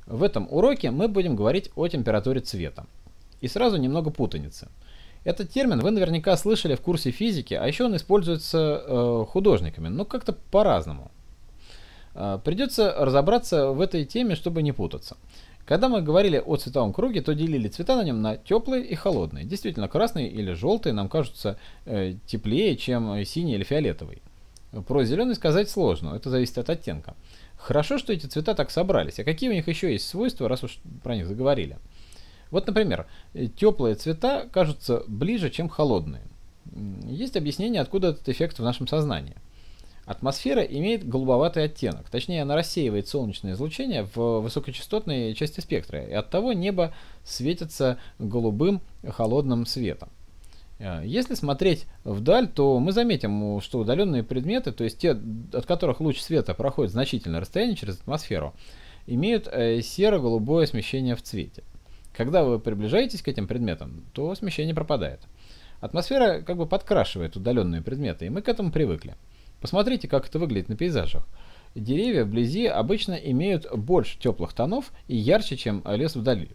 В этом уроке мы будем говорить о температуре цвета. И сразу немного путаницы. Этот термин вы наверняка слышали в курсе физики, а еще он используется художниками, но как-то по-разному. Придется разобраться в этой теме, чтобы не путаться. Когда мы говорили о цветовом круге, то делили цвета на нем на теплые и холодные. Действительно, красный или желтый нам кажутся теплее, чем синий или фиолетовый. Про зеленый сказать сложно, это зависит от оттенка. Хорошо, что эти цвета так собрались. А какие у них еще есть свойства, раз уж про них заговорили? Вот, например, теплые цвета кажутся ближе, чем холодные. Есть объяснение, откуда этот эффект в нашем сознании. Атмосфера имеет голубоватый оттенок, точнее она рассеивает солнечное излучение в высокочастотной части спектра, и оттого небо светится голубым холодным светом. Если смотреть вдаль, то мы заметим, что удаленные предметы, то есть те, от которых луч света проходит значительное расстояние через атмосферу, имеют серо-голубое смещение в цвете. Когда вы приближаетесь к этим предметам, то смещение пропадает. Атмосфера как бы подкрашивает удаленные предметы, и мы к этому привыкли. Посмотрите, как это выглядит на пейзажах. Деревья вблизи обычно имеют больше теплых тонов и ярче, чем лес вдали.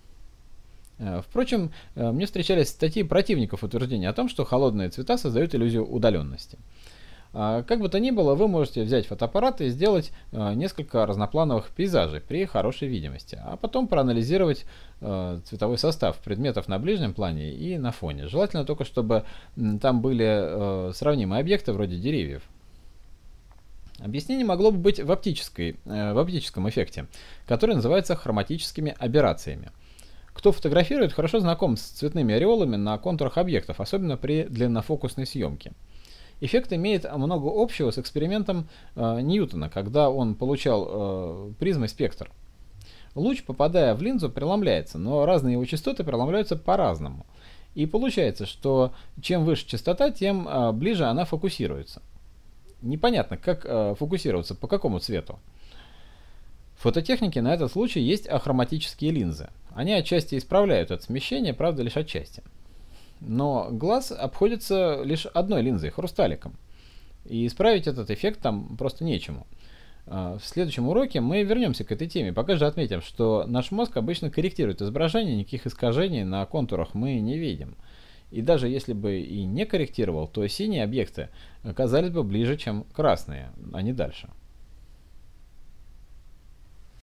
Впрочем, мне встречались статьи противников утверждения о том, что холодные цвета создают иллюзию удаленности. Как бы то ни было, вы можете взять фотоаппарат и сделать несколько разноплановых пейзажей при хорошей видимости, а потом проанализировать цветовой состав предметов на ближнем плане и на фоне. Желательно только, чтобы там были сравнимые объекты вроде деревьев. Объяснение могло бы быть в оптическом эффекте, который называется хроматическими аберрациями. Кто фотографирует, хорошо знаком с цветными ореолами на контурах объектов, особенно при длиннофокусной съемке. Эффект имеет много общего с экспериментом Ньютона, когда он получал призмой спектр. Луч, попадая в линзу, преломляется, но разные его частоты преломляются по-разному. И получается, что чем выше частота, тем ближе она фокусируется. Непонятно, как фокусироваться, по какому цвету. В фототехнике на этот случай есть ахроматические линзы. Они отчасти исправляют это смещение, правда лишь отчасти. Но глаз обходится лишь одной линзой, хрусталиком. И исправить этот эффект там просто нечему. В следующем уроке мы вернемся к этой теме. Пока же отметим, что наш мозг обычно корректирует изображение, никаких искажений на контурах мы не видим. И даже если бы и не корректировал, то синие объекты оказались бы ближе, чем красные, а не дальше.